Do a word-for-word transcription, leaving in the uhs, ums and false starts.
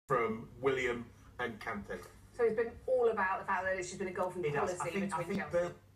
from William and Kante. So he's been all about the fact that it's just been a golfing It policy does. I think, between I think Chelsea. the